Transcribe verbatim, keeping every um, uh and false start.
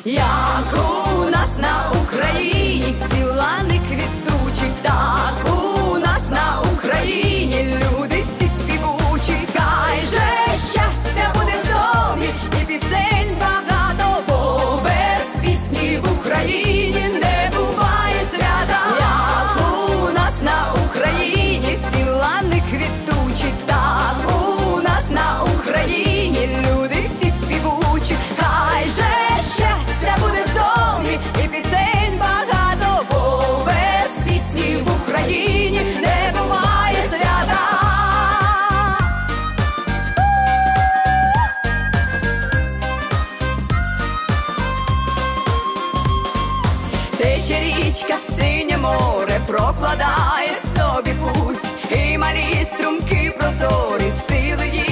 Як у нас на Україні всі лани квітучі, так у нас на Україні люди всі співучі. Хай же щастя буде в домі і пісень багато, бо без пісні в Україні не буває свята. Як у нас на Україні всі лани квітучі, так у нас на Україні люди всі співучі. Хай же щастя буде в домі і пісень багато, бо без пісні в Україні не буває свята. Тече річка в синє море, прокладає собі путь, і малі струмки прозорі, сили